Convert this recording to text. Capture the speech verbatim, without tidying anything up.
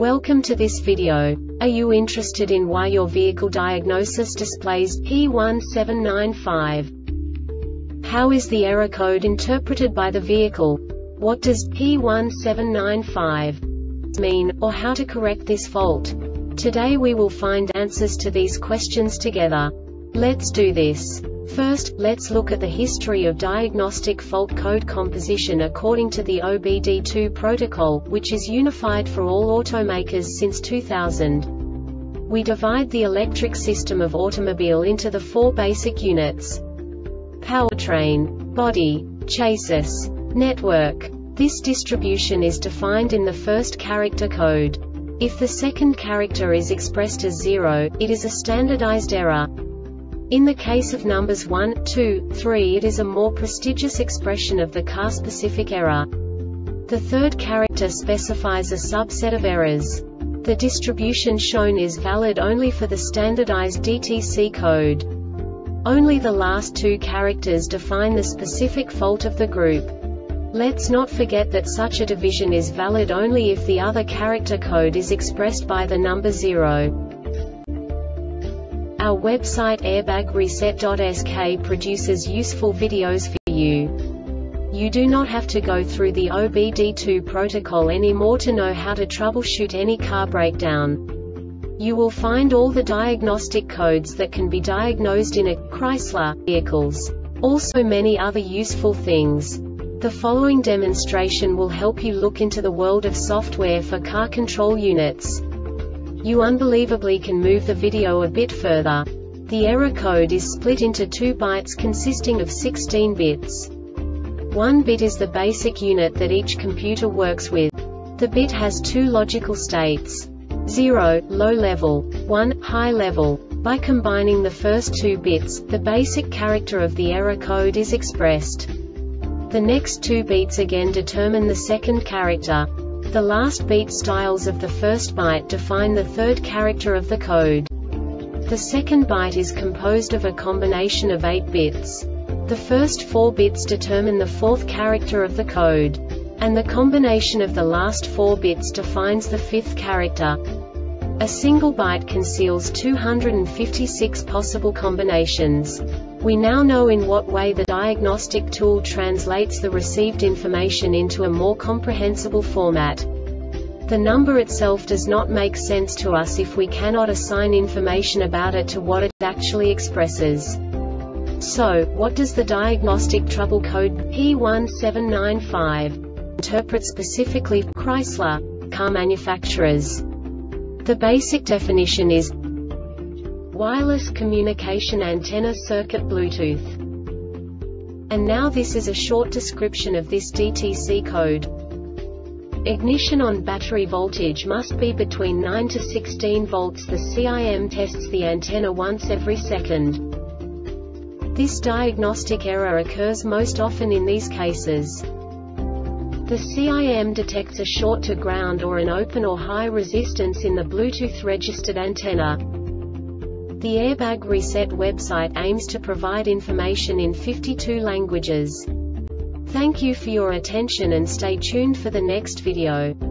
Welcome to this video. Are you interested in why your vehicle diagnosis displays P one seven nine five? How is the error code interpreted by the vehicle? What does P one seven nine five mean, or how to correct this fault? Today we will find answers to these questions together. Let's do this. First, let's look at the history of diagnostic fault code composition according to the O B D two protocol, which is unified for all automakers since two thousand. We divide the electric system of automobile into the four basic units: powertrain, body, chassis, network. This distribution is defined in the first character code. If the second character is expressed as zero, it is a standardized error. In the case of numbers one, two, three, it is a more prestigious expression of the car-specific error. The third character specifies a subset of errors. The distribution shown is valid only for the standardized D T C code. Only the last two characters define the specific fault of the group. Let's not forget that such a division is valid only if the other character code is expressed by the number zero. Our website airbag reset dot S K produces useful videos for you. You do not have to go through the O B D two protocol anymore to know how to troubleshoot any car breakdown. You will find all the diagnostic codes that can be diagnosed in a Chrysler vehicles. Also many other useful things. The following demonstration will help you look into the world of software for car control units. You unbelievably can move the video a bit further. The error code is split into two bytes consisting of sixteen bits. One bit is the basic unit that each computer works with. The bit has two logical states: zero, low level, one, high level. By combining the first two bits, the basic character of the error code is expressed. The next two beats again determine the second character. The last beat styles of the first byte define the third character of the code. The second byte is composed of a combination of eight bits. The first four bits determine the fourth character of the code. And the combination of the last four bits defines the fifth character. A single byte conceals two hundred fifty-six possible combinations. We now know in what way the diagnostic tool translates the received information into a more comprehensible format. The number itself does not make sense to us if we cannot assign information about it to what it actually expresses. So, what does the diagnostic trouble code P one seven nine five interpret specifically for Chrysler car manufacturers? The basic definition is wireless communication antenna circuit Bluetooth. And now this is a short description of this D T C code. Ignition on battery voltage must be between nine to sixteen volts. The C I M tests the antenna once every second. This diagnostic error occurs most often in these cases. The C I M detects a short to ground or an open or high resistance in the Bluetooth registered antenna. The Airbag Reset website aims to provide information in fifty-two languages. Thank you for your attention and stay tuned for the next video.